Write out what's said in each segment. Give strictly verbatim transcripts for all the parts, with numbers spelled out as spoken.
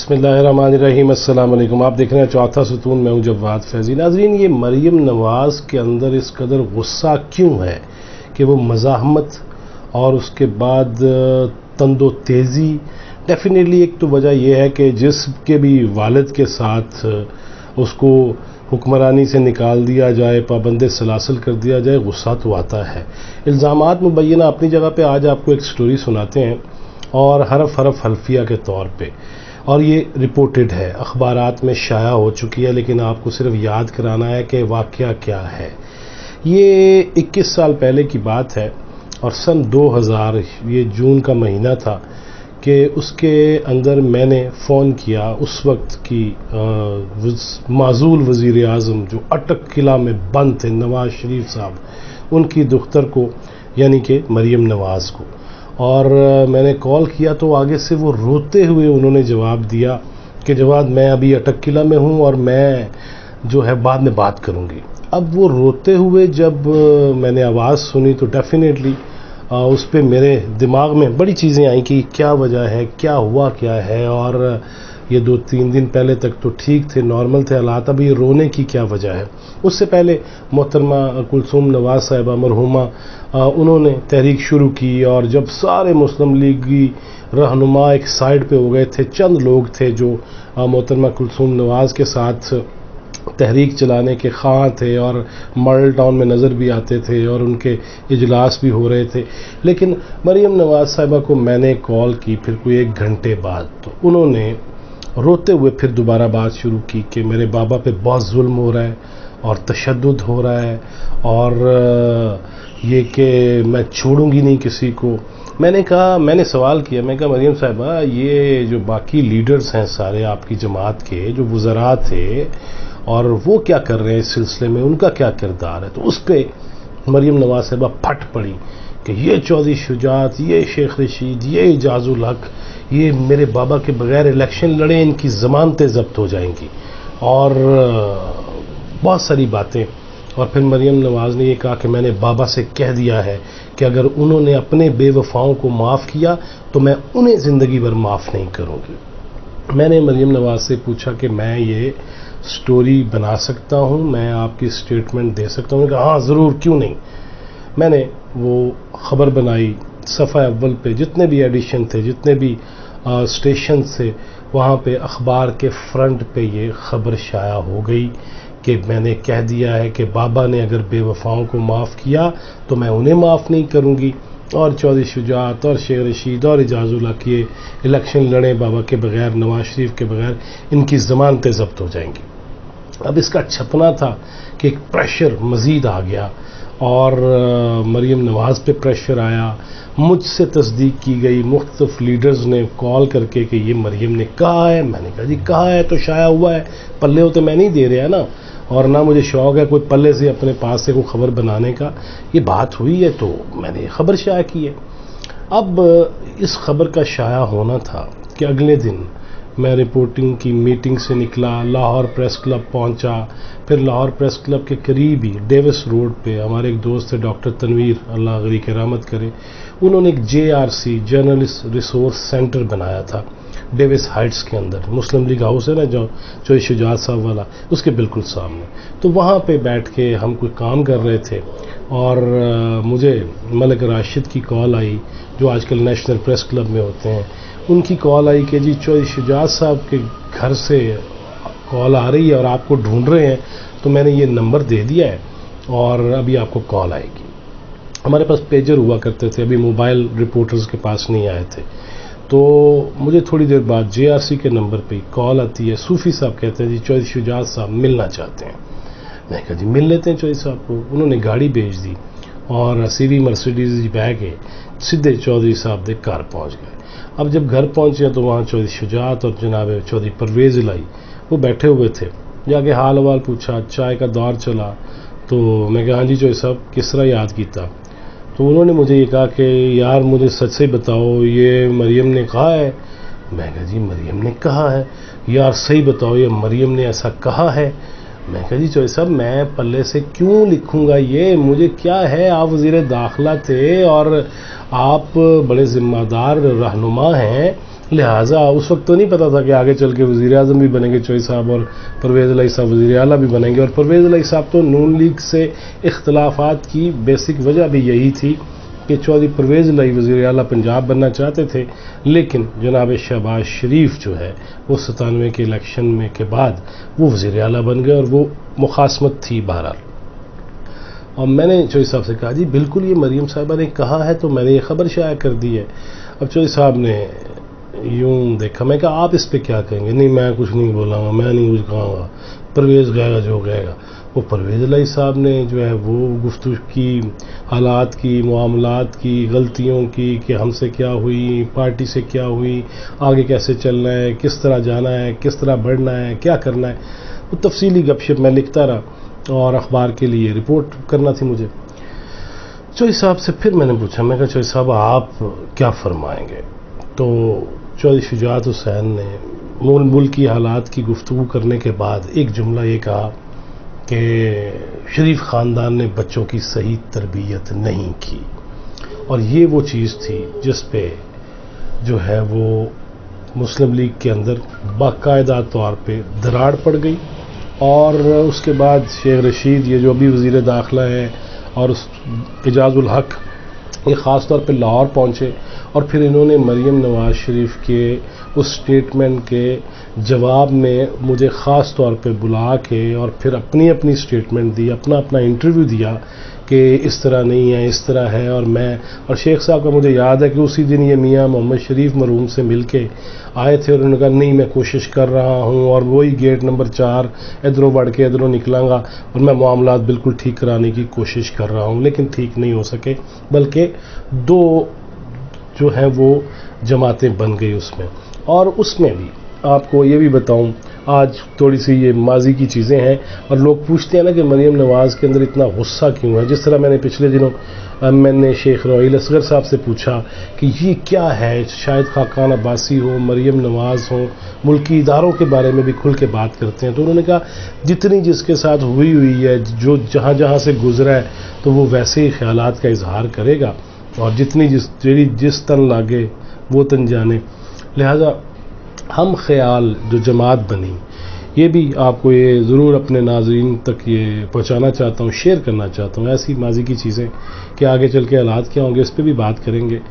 بسم اللہ الرحمن الرحیم، السلام علیکم۔ آپ دیکھ رہے ہیں چوتھا ستون، میں ہوں جواد فیضی۔ ناظرین، یہ مریم نواز کے اندر اس قدر غصہ کیوں ہے کہ وہ مزاحمت اور اس کے بعد تند و تیزی؟ ڈیفینیٹلی ایک تو وجہ یہ ہے کہ جس کے بھی والد کے ساتھ اس کو حکمرانی سے نکال دیا جائے، پابند سلاسل کر دیا جائے، غصہ تو آتا ہے۔ الزامات مبینہ اپنی جگہ پہ، آج آپ کو ایک سٹوری سناتے ہیں اور حرف حرف حلفیہ کے طور پہ، اور یہ رپورٹڈ ہے، اخبارات میں شائع ہو چکی ہے، لیکن آپ کو صرف یاد کرانا ہے کہ واقعہ کیا ہے۔ یہ اکیس سال پہلے کی بات ہے اور سن دو ہزار، یہ جون کا مہینہ تھا کہ اس کے اندر میں نے فون کیا اس وقت کی معزول وزیر اعظم جو اٹک قلعہ میں بند تھے، نواز شریف صاحب، ان کی دختر کو، یعنی کہ مریم نواز کو، اور میں نے کال کیا تو آگے سے وہ روتے ہوئے انہوں نے جواب دیا کہ جواد میں ابھی اٹک قلعہ میں ہوں اور میں جو ہے بعد میں بات کروں گی۔ اب وہ روتے ہوئے جب میں نے آواز سنی تو ڈیفینیٹلی اس پہ میرے دماغ میں بڑی چیزیں آئیں کہ کیا وجہ ہے، کیا ہوا کیا ہے، اور یہ دو تین دن پہلے تک تو ٹھیک تھے، نارمل تھے حالات، اب یہ رونے کی کیا وجہ ہے۔ اس سے پہلے محترمہ کلثوم نواز صاحبہ مرحومہ، انہوں نے تحریک شروع کی، اور جب سارے مسلم لیگی رہنما ایک سائڈ پہ ہو گئے تھے، چند لوگ تھے جو محترمہ کلثوم نواز کے ساتھ تحریک چلانے کے خواہاں تھے اور ماڈل ٹاؤن میں نظر بھی آتے تھے اور ان کے اجلاس بھی ہو رہے تھے، لیکن مریم نواز صاحبہ کو میں نے کال کی پھر کوئی ایک گھنٹے بعد، تو انہوں نے روتے ہوئے پھر دوبارہ بات شروع کی کہ میرے بابا پہ بہت ظلم ہو رہا ہے اور تشدد ہو رہا ہے، اور یہ کہ میں چھوڑوں گی نہیں کسی کو۔ میں نے کہا، میں نے سوال کیا، میں کہا مریم صاحبہ، یہ جو باقی لیڈرز ہیں سارے آپ کی جماعت کے، جو وزراء تھے، اور وہ کیا کر رہے ہیں اس سلسلے میں، ان کا کیا کردار ہے؟ تو اس پہ مریم نواز صاحبہ پھٹ پڑی کہ یہ چودھری شجاعت، یہ شیخ رشید، یہ اعجاز الحق، یہ میرے بابا کے بغیر الیکشن لڑیں، ان کی ضمانتیں ضبط ہو جائیں گی، اور بہت ساری باتیں۔ اور پھر مریم نواز نے یہ کہا کہ میں نے بابا سے کہہ دیا ہے کہ اگر انہوں نے اپنے بے وفاؤں کو معاف کیا تو میں انہیں زندگی بھر معاف نہیں کروں گی۔ میں نے مریم نواز سے پوچھا کہ میں یہ سٹوری بنا سکتا ہوں، میں آپ کی سٹیٹمنٹ دے سکتا ہوں؟ کہ ہاں ضرور، کیوں نہیں۔ میں نے وہ خبر بنائی، صفحہ اول پہ جتنے بھی ایڈیشن تھے، جتنے بھی اسٹیشن تھے، وہاں پہ اخبار کے فرنٹ پہ یہ خبر شائع ہو گئی کہ میں نے کہہ دیا ہے کہ بابا نے اگر بے وفاؤں کو معاف کیا تو میں انہیں معاف نہیں کروں گی، اور چودھری شجاعت اور شیخ رشید اور اعجاز الحق یہ الیکشن لڑیں بابا کے بغیر، نواز شریف کے بغیر، ان کی ضمانتیں ضبط ہو جائیں گی۔ اب اس کا چھپنا تھا کہ ایک پریشر مزید آ گیا، اور مریم نواز پہ پریشر آیا، مجھ سے تصدیق کی گئی، مختلف لیڈرز نے کال کر کے کہ یہ مریم نے کہا ہے۔ میں نے کہا جی کہا ہے تو شائع ہوا ہے، پلے ہوتے میں نہیں دے رہا نا، اور نہ مجھے شوق ہے کوئی پلے سے اپنے پاس سے کوئی خبر بنانے کا، یہ بات ہوئی ہے تو میں نے خبر شائع کی ہے۔ اب اس خبر کا شائع ہونا تھا کہ اگلے دن میں رپورٹنگ کی میٹنگ سے نکلا، لاہور پریس کلب پہنچا، پھر لاہور پریس کلب کے قریب ہی ڈیوس روڈ پہ ہمارے ایک دوست ہے ڈاکٹر تنویر، اللہ غری کی رحمت کرے، انہوں نے ایک J R C journalist resource centre بنایا تھا ڈیوس ہائٹس کے اندر، مسلم لیگ ہاؤس ہے نا جو چودھری شجاعت صاحب والا، اس کے بالکل سامنے۔ تو وہاں پہ بیٹھ کے ہم کوئی کام کر رہے تھے، اور مجھے ملک راشد کی کال آئی جو آج کل نیشنل پریس کلب میں ہوتے ہیں، ان کی کال آئی کہ جی چودھری شجاعت صاحب کے گھر سے کال آ رہی ہے اور آپ کو ڈھونڈ رہے ہیں، تو میں نے یہ نمبر دے دیا ہے اور ابھی آپ کو کال آئے گی۔ ہمارے پاس پیجر ہوا کرتے تھے، ابھی موبائل رپورٹرز کے پاس نہیں آئے تھے، تو مجھے تھوڑی دیر بعد جے آر سی کے نمبر پہ کال آتی ہے، صوفی صاحب کہتے ہیں جی چودھری شجاعت صاحب ملنا چاہتے ہیں۔ میں نے کہا جی مل لیتے ہیں چودھری صاحب کو۔ انہوں نے گاڑی بھیج دی اور سی وی مرسیڈیز بہ کے سیدھے چودھری صاحب دے گھر پہنچ گئے۔ اب جب گھر پہنچے تو وہاں چودھری شجاعت اور جناب چودھری پرویز الہی وہ بیٹھے ہوئے تھے، جا کے حال حوال پوچھا، چائے کا دور چلا، تو میں کہا ہاں جی چودھری صاحب کس طرح یاد کیتا؟ تو انہوں نے مجھے یہ کہا کہ یار مجھے سچ سے بتاؤ یہ مریم نے کہا ہے؟ میں کہا جی مریم نے کہا ہے۔ یار صحیح بتاؤ یہ مریم نے ایسا کہا ہے؟ میں کہا جی چودھری صاحب میں پلے سے کیوں لکھوں گا یہ، مجھے کیا ہے، آپ وزیر داخلہ تھے اور آپ بڑے ذمہ دار رہنما ہیں، لہٰذا اس وقت تو نہیں پتا تھا کہ آگے چل کے وزیر اعظم بھی بنیں گے چوئی صاحب اور پرویز الہی صاحب وزیر اعلیٰ بھی بنیں گے. اور پرویز الہی صاحب تو نون لیگ سے اختلافات کی بیسک وجہ بھی یہی تھی کہ چودھری پرویز الہی وزیر اعلیٰ پنجاب بننا چاہتے تھے، لیکن جناب شہباز شریف جو ہے وہ ستانوے کے الیکشن میں کے بعد وہ وزیر اعلیٰ بن گئے اور وہ مخاصمت تھی بہرحال. اور میں نے چوئی صاحب سے کہا جی بالکل یہ مریم صاحبہ نے کہا ہے تو میں نے یہ خبر شائع کر دی ہے. اب چوئی صاحب نے یوں دیکھا، میں کہا آپ اس پہ کیا کہیں گے؟ نہیں میں کچھ نہیں بولا گا، میں نہیں کچھ کہوں گا، پرویز گئے گا جو گئے گا. وہ پرویز الہی صاحب نے جو ہے وہ گفتگو کی، حالات کی، معاملات کی، غلطیوں کی کہ ہم سے کیا ہوئی، پارٹی سے کیا ہوئی، آگے کیسے چلنا ہے، کس طرح جانا ہے، کس طرح بڑھنا ہے، کیا کرنا ہے. وہ تفصیلی گپ شپ میں لکھتا رہا اور اخبار کے لیے رپورٹ کرنا تھی مجھے. چوئی صاحب سے پھر میں نے پوچھا، میں کہا چوئی صاحب آپ کیا فرمائیں گے؟ تو چوہدری شجاعت حسین نے ملکی حالات کی گفتگو کرنے کے بعد ایک جملہ یہ کہا کہ شریف خاندان نے بچوں کی صحیح تربیت نہیں کی. اور یہ وہ چیز تھی جس پہ جو ہے وہ مسلم لیگ کے اندر باقاعدہ طور پہ دراڑ پڑ گئی. اور اس کے بعد شیخ رشید یہ جو ابھی وزیر داخلہ ہے اور اس اعجاز الحق یہ خاص طور پہ لاہور پہنچے اور پھر انہوں نے مریم نواز شریف کے اس سٹیٹمنٹ کے جواب میں مجھے خاص طور پہ بلا کے اور پھر اپنی اپنی سٹیٹمنٹ دی، اپنا اپنا انٹرویو دیا کہ اس طرح نہیں ہے، اس طرح ہے. اور میں اور شیخ صاحب کا مجھے یاد ہے کہ اسی دن یہ میاں محمد شریف مرحوم سے مل کے آئے تھے اور انہوں نے کہا نہیں میں کوشش کر رہا ہوں اور وہی گیٹ نمبر چار ادھروں بڑھ کے ادھروں نکلاں گا اور میں معاملات بالکل ٹھیک کرانے کی کوشش کر رہا ہوں، لیکن ٹھیک نہیں ہو سکے بلکہ دو جو ہیں وہ جماعتیں بن گئی اس میں. اور اس میں بھی آپ کو یہ بھی بتاؤں، آج تھوڑی سی یہ ماضی کی چیزیں ہیں اور لوگ پوچھتے ہیں نا کہ مریم نواز کے اندر اتنا غصہ کیوں ہے. جس طرح میں نے پچھلے دنوں میں نے شیخ رویل اصغر صاحب سے پوچھا کہ یہ کیا ہے، شاید خاقان عباسی ہو، مریم نواز ہو، ملکی اداروں کے بارے میں بھی کھل کے بات کرتے ہیں. تو انہوں نے کہا جتنی جس کے ساتھ ہوئی ہوئی ہے، جو جہاں جہاں سے گزرا ہے تو وہ ویسے ہی خیالات کا اظہار کرے گا اور جتنی جس جیڑی جس تن لاگے وہ تن جانے. لہذا ہم خیال جو جماعت بنی، یہ بھی آپ کو یہ ضرور اپنے ناظرین تک یہ پہنچانا چاہتا ہوں، شیئر کرنا چاہتا ہوں ایسی ماضی کی چیزیں کہ آگے چل کے حالات کیا ہوں گے اس پہ بھی بات کریں گے.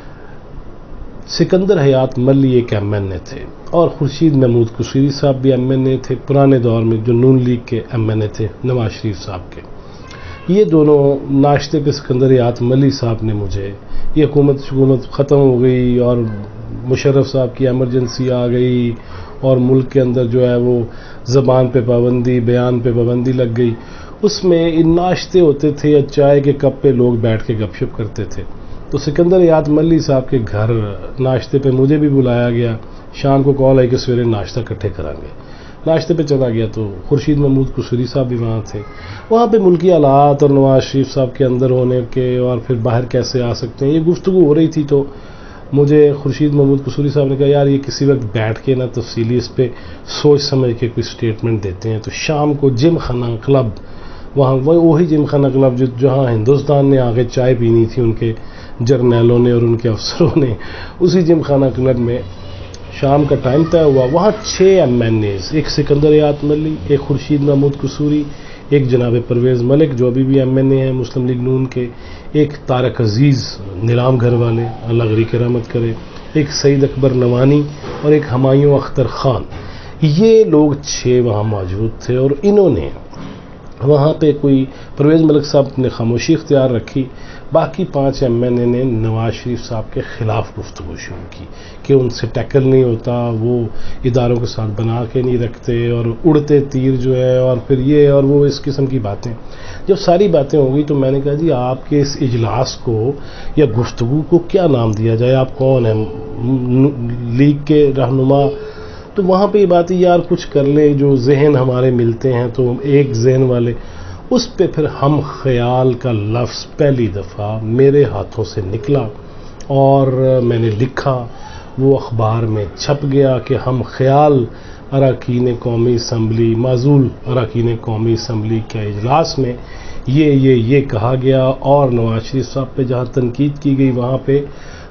سکندر حیات ملی ایک ایم این اے تھے اور خورشید محمود قصوری صاحب بھی ایم این اے تھے پرانے دور میں، جو نون لیگ کے ایم این اے تھے نواز شریف صاحب کے. یہ دونوں ناشتے پہ سکندر حیات ملی صاحب نے مجھے، یہ حکومت حکومت ختم ہو گئی اور مشرف صاحب کی ایمرجنسی آ گئی اور ملک کے اندر جو ہے وہ زبان پہ پابندی، بیان پہ پابندی لگ گئی. اس میں ان ناشتے ہوتے تھے یا چائے کے کپ پہ لوگ بیٹھ کے گپ شپ کرتے تھے. تو سکندر حیات ملی صاحب کے گھر ناشتے پہ مجھے بھی بلایا گیا. شام کو کال آئی کہ سویرے ناشتہ اکٹھے کریں گے. ناشتے پہ چلا گیا تو خورشید محمود قصوری صاحب بھی وہاں تھے. وہاں پہ ملکی حالات اور نواز شریف صاحب کے اندر ہونے کے اور پھر باہر کیسے آ سکتے ہیں یہ گفتگو ہو رہی تھی. تو مجھے خورشید محمود قصوری صاحب نے کہا یار یہ کسی وقت بیٹھ کے نا تفصیلی اس پہ سوچ سمجھ کے کوئی سٹیٹمنٹ دیتے ہیں. تو شام کو جم خانہ کلب، وہاں وہی جم خانہ کلب جو جہاں ہندوستان نے آگے چائے پینی تھی ان کے جرنیلوں نے اور ان کے افسروں نے، اسی جم خانہ کلب میں شام کا ٹائم طے ہوا. وہاں چھ ایم این ایز، ایک سکندر حیات ملی، ایک خورشید محمود قصوری، ایک جناب پرویز ملک جو ابھی بھی ایم این اے ہیں مسلم لیگ نون کے، ایک طارق عزیز نیلام گھر والے اللہ غری کی رحمت کرے، ایک سعید اکبر نوانی اور ایک ہمایوں اختر خان. یہ لوگ چھ وہاں موجود تھے اور انہوں نے وہاں پہ کوئی پرویز ملک صاحب نے خاموشی اختیار رکھی. باقی پانچ ایم این اے نے نواز شریف صاحب کے خلاف گفتگو شروع کی کہ ان سے ٹیکل نہیں ہوتا، وہ اداروں کے ساتھ بنا کے نہیں رکھتے اور اڑتے تیر جو ہے اور پھر یہ اور وہ اس قسم کی باتیں. جب ساری باتیں ہو گئی تو میں نے کہا جی آپ کے اس اجلاس کو یا گفتگو کو کیا نام دیا جائے، آپ کون ہیں، لیگ کے رہنما؟ تو وہاں پہ یہ بات ہے یار کچھ کر لیں جو ذہن ہمارے ملتے ہیں تو ایک ذہن والے. اس پہ پھر ہم خیال کا لفظ پہلی دفعہ میرے ہاتھوں سے نکلا اور میں نے لکھا، وہ اخبار میں چھپ گیا کہ ہم خیال اراکین قومی اسمبلی، معزول اراکین قومی اسمبلی کے اجلاس میں یہ یہ یہ کہا گیا. اور نواز شریف صاحب پہ جہاں تنقید کی گئی وہاں پہ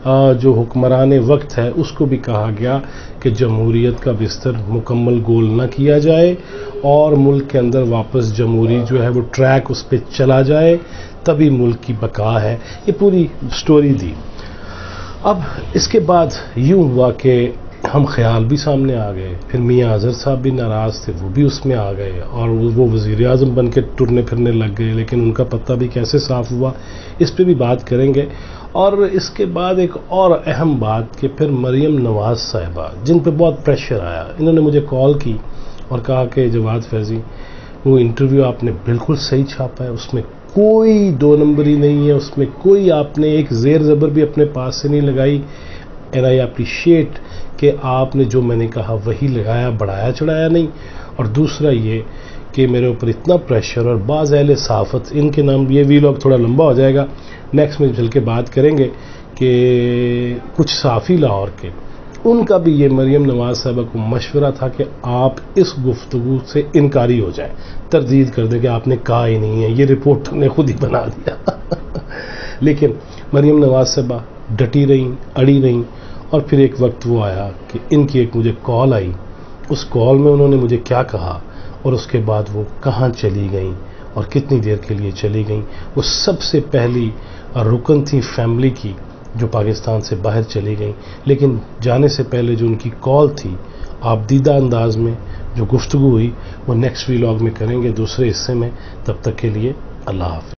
جو حکمران وقت ہے اس کو بھی کہا گیا کہ جمہوریت کا بستر مکمل گول نہ کیا جائے اور ملک کے اندر واپس جمہوری جو ہے وہ ٹریک اس پہ چلا جائے، تبھی ملک کی بقا ہے. یہ پوری سٹوری دی. اب اس کے بعد یوں ہوا کہ ہم خیال بھی سامنے آ گئے، پھر میاں اظہر صاحب بھی ناراض تھے، وہ بھی اس میں آ گئے اور وہ وزیر اعظم بن کے ٹرنے پھرنے لگ گئے، لیکن ان کا پتہ بھی کیسے صاف ہوا اس پہ بھی بات کریں گے. اور اس کے بعد ایک اور اہم بات کہ پھر مریم نواز صاحبہ جن پہ بہت پریشر آیا، انہوں نے مجھے کال کی اور کہا کہ جواد فیضی وہ انٹرویو آپ نے بالکل صحیح چھاپا ہے، اس میں کوئی دو نمبری نہیں ہے، اس میں کوئی آپ نے ایک زیر زبر بھی اپنے پاس سے نہیں لگائی. اینڈ آئی اپریشیٹ کہ آپ نے جو میں نے کہا وہی لگایا، بڑھایا چڑھایا نہیں. اور دوسرا یہ کہ میرے اوپر اتنا پریشر، اور بعض اہل صحافت، ان کے نام، یہ وی لاگ تھوڑا لمبا ہو جائے گا، نیکسٹ میں چل کے بات کریں گے، کہ کچھ صحافی لاہور کے، ان کا بھی یہ مریم نواز صاحبہ کو مشورہ تھا کہ آپ اس گفتگو سے انکاری ہو جائیں، تردید کر دیں کہ آپ نے کہا ہی نہیں ہے، یہ رپورٹر نے خود ہی بنا دیا. لیکن مریم نواز صاحبہ ڈٹی رہیں، اڑی رہیں. اور پھر ایک وقت وہ آیا کہ ان کی ایک مجھے کال آئی، اس کال میں انہوں نے مجھے کیا کہا اور اس کے بعد وہ کہاں چلی گئیں اور کتنی دیر کے لیے چلی گئیں. وہ سب سے پہلی رکن تھی فیملی کی جو پاکستان سے باہر چلی گئیں، لیکن جانے سے پہلے جو ان کی کال تھی آپ دیدہ انداز میں جو گفتگو ہوئی وہ نیکسٹ وی لاگ میں کریں گے دوسرے حصے میں. تب تک کے لیے اللہ حافظ.